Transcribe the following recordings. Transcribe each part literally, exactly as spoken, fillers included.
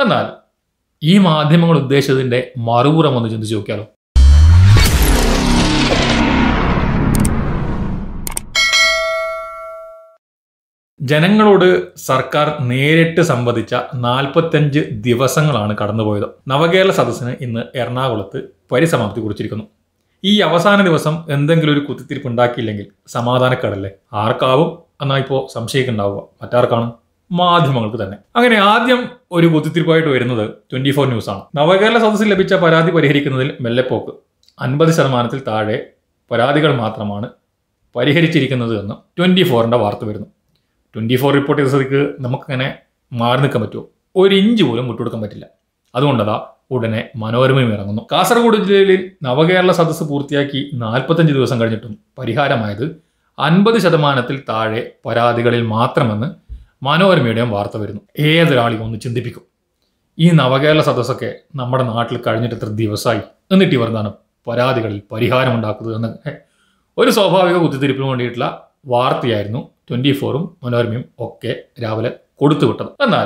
എന്നാൽ ഈ മാധ്യമങ്ങൾ ഉദ്ദേശിച്ചതിന്റെ മറുപുറം ഒന്ന് ചിന്തിച്ചു നോക്കിയാലോ. ജനങ്ങളോട് സർക്കാർ നേരിട്ട് സംവദിച്ച നാൽപ്പത്തഞ്ച് ദിവസങ്ങളാണ് കടന്നുപോയത്. നവകേരള സദസ്സിന് ഇന്ന് എറണാകുളത്ത് പരിസമാപ്തി കുറിച്ചിരിക്കുന്നു. ഈ അവസാന ദിവസം എന്തെങ്കിലും ഒരു കുത്തിത്തിരിപ്പ് ഉണ്ടാക്കിയില്ലെങ്കിൽ സമാധാനക്കേടല്ലേ? ആർക്കാവും എന്നാ ഇപ്പോൾ സംശയിക്കുന്നുണ്ടാവുക? മറ്റാർക്കാണ്? മാധ്യമങ്ങൾക്ക് തന്നെ. അങ്ങനെ ആദ്യം ഒരു കുത്തിത്തിരിപ്പായിട്ട് വരുന്നത് ട്വന്റി ഫോർ ന്യൂസ് ആണ്. നവകേരള സദസ്സിൽ ലഭിച്ച പരാതി പരിഹരിക്കുന്നതിൽ മെല്ലെപ്പോക്ക്, അൻപത് ശതമാനത്തിൽ താഴെ പരാതികൾ മാത്രമാണ് പരിഹരിച്ചിരിക്കുന്നത് എന്ന് ട്വന്റി ഫോറിന്റെ വാർത്ത വരുന്നു. ട്വന്റി ഫോർ റിപ്പോർട്ട് ചെയ്ത സ്ഥിതിക്ക് നമുക്കങ്ങനെ മാറി നിൽക്കാൻ പറ്റുമോ? ഒരു ഇഞ്ച് പോലും വിട്ടുകൊടുക്കാൻ പറ്റില്ല. അതുകൊണ്ടതാ ഉടനെ മനോരമയും ഇറങ്ങുന്നു. കാസർഗോഡ് ജില്ലയിൽ നവകേരള സദസ്സ് പൂർത്തിയാക്കി നാൽപ്പത്തഞ്ച് ദിവസം കഴിഞ്ഞിട്ടും പരിഹാരമായത് അൻപത് ശതമാനത്തിൽ താഴെ പരാതികളിൽ മാത്രമെന്ന് മനോരമയുടെയും വാർത്ത വരുന്നു. ഏതൊരാളെയും ഒന്ന് ചിന്തിപ്പിക്കും. ഈ നവകേരള സദസ്സൊക്കെ നമ്മുടെ നാട്ടിൽ കഴിഞ്ഞിട്ട് എത്ര ദിവസമായി, എന്നിട്ട് ഇവർ എന്താണ് പരാതികളിൽ പരിഹാരം ഉണ്ടാക്കുന്നത് എന്ന് ഒരു സ്വാഭാവിക കുത്തിത്തിരിപ്പിന് വേണ്ടിയിട്ടുള്ള വാർത്തയായിരുന്നു ട്വന്റി ഫോറും മനോരമയും ഒക്കെ രാവിലെ കൊടുത്തുവിട്ടത്. എന്നാൽ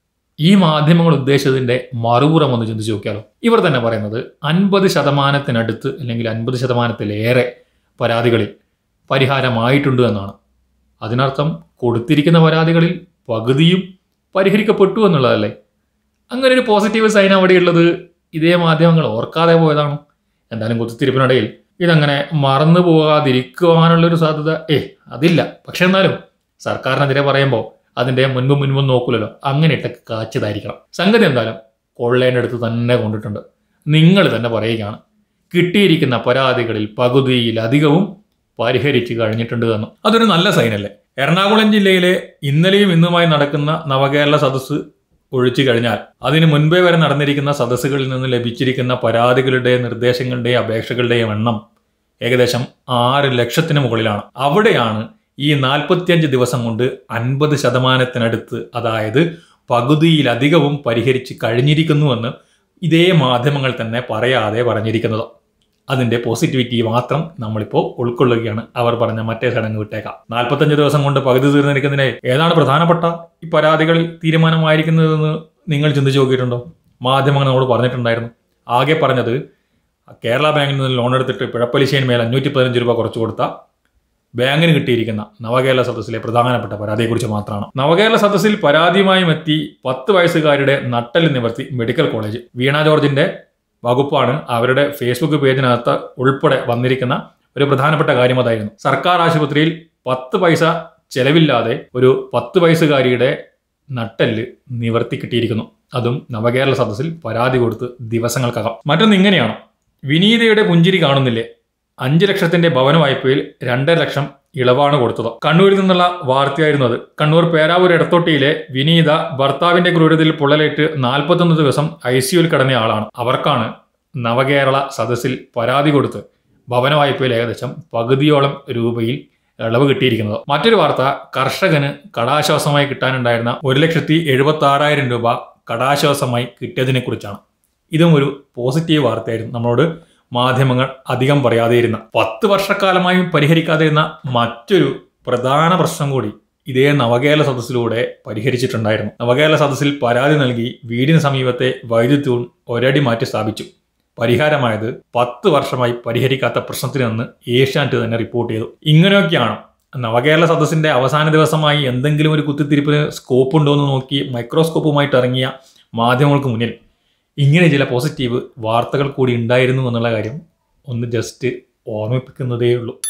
ഈ മാധ്യമങ്ങൾ ഉദ്ദേശിച്ചതിന്റെ മറുപുറം ഒന്ന് ചിന്തിച്ചു നോക്കിയാലോ. ഇവർ തന്നെ പറയുന്നത് അൻപത് ശതമാനത്തിനടുത്ത് അല്ലെങ്കിൽ അൻപത് ശതമാനത്തിലേറെ പരാതികളിൽ പരിഹാരമായിട്ടുണ്ട് എന്നാണ്. അതിനർത്ഥം കൊടുത്തിരിക്കുന്ന പരാതികളിൽ പകുതിയും പരിഹരിക്കപ്പെട്ടു എന്നുള്ളതല്ലേ? അങ്ങനെ ഒരു പോസിറ്റീവ് സൈൻ അവിടെയുള്ളത് ഇതേ മാധ്യമങ്ങൾ ഓർക്കാതെ പോയതാണോ? എന്തായാലും കുത്തിത്തിരിപ്പിനിടയിൽ ഇതങ്ങനെ മറന്നു പോകാതിരിക്കുവാനുള്ളൊരു സാധ്യത ഏ അതില്ല. പക്ഷെ എന്നാലും സർക്കാരിനെതിരെ പറയുമ്പോൾ അതിൻ്റെ മുൻപും മുൻപും നോക്കൂലല്ലോ. അങ്ങനെ ഇട്ടൊക്കെ കാച്ചതായിരിക്കണം. സംഗതി എന്തായാലും കൊള്ളേൻ്റെ അടുത്ത് തന്നെ കൊണ്ടിട്ടുണ്ട്. നിങ്ങൾ തന്നെ പറയുകയാണ് കിട്ടിയിരിക്കുന്ന പരാതികളിൽ പകുതിയിലധികവും പരിഹരിച്ച് കഴിഞ്ഞിട്ടുണ്ട് എന്ന്. അതൊരു നല്ല സൈനല്ലേ? എറണാകുളം ജില്ലയിലെ ഇന്നലെയും ഇന്നുമായി നടക്കുന്ന നവകേരള സദസ്സ് ഒഴിച്ചു കഴിഞ്ഞാൽ അതിന് മുൻപേ വരെ നടന്നിരിക്കുന്ന സദസ്സുകളിൽ നിന്ന് ലഭിച്ചിരിക്കുന്ന പരാതികളുടെയും നിർദ്ദേശങ്ങളുടെയും അപേക്ഷകളുടെയും എണ്ണം ഏകദേശം ആറ് ലക്ഷത്തിന് മുകളിലാണ്. അവിടെയാണ് ഈ നാൽപ്പത്തിയഞ്ച് ദിവസം കൊണ്ട് അൻപത് ശതമാനത്തിനടുത്ത്, അതായത് പകുതിയിലധികവും പരിഹരിച്ച് കഴിഞ്ഞിരിക്കുന്നുവെന്ന് ഇതേ മാധ്യമങ്ങൾ തന്നെ പറയാതെ പറഞ്ഞിരിക്കുന്നത്. അതിന്റെ പോസിറ്റിവിറ്റി മാത്രം നമ്മളിപ്പോൾ ഉൾക്കൊള്ളുകയാണ്. അവർ പറഞ്ഞ മറ്റേ ചടങ്ങ് വിട്ടേക്കാം. നാൽപ്പത്തഞ്ച് ദിവസം കൊണ്ട് പകുതി തീർന്നിരിക്കുന്നതിന് ഏതാണ് പ്രധാനപ്പെട്ട ഈ പരാതികളിൽ തീരുമാനമായിരിക്കുന്നതെന്ന് നിങ്ങൾ ചിന്തിച്ചു നോക്കിയിട്ടുണ്ടോ? മാധ്യമങ്ങൾ നമ്മോട് പറഞ്ഞിട്ടുണ്ടായിരുന്നു. ആകെ പറഞ്ഞത് കേരള ബാങ്കിൽ നിന്ന് ലോൺ എടുത്തിട്ട് പിഴപ്പലിശയിന് മേൽ അഞ്ഞൂറ്റി പതിനഞ്ച് രൂപ കുറച്ചു കൊടുത്ത ബാങ്കിന് കിട്ടിയിരിക്കുന്ന നവകേരള സദസ്സിലെ പ്രധാനപ്പെട്ട പരാതിയെക്കുറിച്ച് മാത്രമാണ്. നവകേരള സദസ്സിൽ പരാതിയുമായും എത്തി പത്ത് വയസ്സുകാരുടെ നട്ടല് നിവർത്തി മെഡിക്കൽ കോളേജ്. വീണ ജോർജിന്റെ വകുപ്പാണ് അവരുടെ ഫേസ്ബുക്ക് പേജിനകത്ത് ഉൾപ്പെടെ വന്നിരിക്കുന്ന ഒരു പ്രധാനപ്പെട്ട കാര്യം അതായിരുന്നു. സർക്കാർ ആശുപത്രിയിൽ പത്ത് പൈസ ചെലവില്ലാതെ ഒരു പത്ത് വയസ്സുകാരിയുടെ നട്ടെല്ല് നിവർത്തി കിട്ടിയിരിക്കുന്നു. അതും നവകേരള സദസ്സിൽ പരാതി കൊടുത്ത് ദിവസങ്ങൾക്കകം. മറ്റൊന്ന് ഇങ്ങനെയാണ്. വിനീതയുടെ പുഞ്ചിരി കാണുന്നില്ലേ? അഞ്ച് ലക്ഷത്തിന്റെ ഭവന വായ്പയിൽ രണ്ടര ലക്ഷം ഇളവാണ് കൊടുത്തത്. കണ്ണൂരിൽ നിന്നുള്ള വാർത്തയായിരുന്നു അത്. കണ്ണൂർ പേരാവൂർ എടത്തോട്ടിയിലെ വിനീത ഭർത്താവിന്റെ ക്രൂരതയിൽ പൊള്ളലേറ്റ് നാൽപ്പത്തൊന്ന് ദിവസം ഐ സിയുയിൽ കിടന്ന ആളാണ്. അവർക്കാണ് നവകേരള സദസ്സിൽ പരാതി കൊടുത്ത് ഭവന വായ്പയിൽ ഏകദേശം പകുതിയോളം രൂപയിൽ ഇളവ് കിട്ടിയിരിക്കുന്നത്. മറ്റൊരു വാർത്ത, കർഷകന് കടാശ്വാസമായി കിട്ടാനുണ്ടായിരുന്ന ഒരു ലക്ഷത്തി എഴുപത്തി ആറായിരം രൂപ കടാശ്വാസമായി കിട്ടിയതിനെ കുറിച്ചാണ്. ഇതും ഒരു പോസിറ്റീവ് വാർത്തയായിരുന്നു. നമ്മളോട് മാധ്യമങ്ങൾ അധികം പറയാതെയിരുന്ന, പത്ത് വർഷക്കാലമായും പരിഹരിക്കാതിരുന്ന മറ്റൊരു പ്രധാന പ്രശ്നം കൂടി ഇതേ നവകേരള സദസ്സിലൂടെ പരിഹരിച്ചിട്ടുണ്ടായിരുന്നു. നവകേരള സദസ്സിൽ പരാതി നൽകി വീടിന് സമീപത്തെ വൈദ്യുതി തൂൺ ഒരടി മാറ്റി സ്ഥാപിച്ചു. പരിഹാരമായത് പത്ത് വർഷമായി പരിഹരിക്കാത്ത പ്രശ്നത്തിൽ നിന്ന് ഏഷ്യാനെറ്റ് തന്നെ റിപ്പോർട്ട് ചെയ്തു. ഇങ്ങനെയൊക്കെയാണ് നവകേരള സദസ്സിന്റെ അവസാന ദിവസമായി എന്തെങ്കിലും ഒരു കുത്തിത്തിരിപ്പിന് സ്കോപ്പ് ഉണ്ടോ എന്ന് നോക്കി മൈക്രോസ്കോപ്പുമായിട്ട് ഇറങ്ങിയ മാധ്യമങ്ങൾക്ക് മുന്നിൽ ഇങ്ങനെ ചില പോസിറ്റീവ് വാർത്തകൾ കൂടി ഉണ്ടായിരുന്നു എന്നുള്ള കാര്യം ഒന്ന് ജസ്റ്റ് ഓർമ്മിപ്പിക്കുന്നതേ ഉള്ളൂ.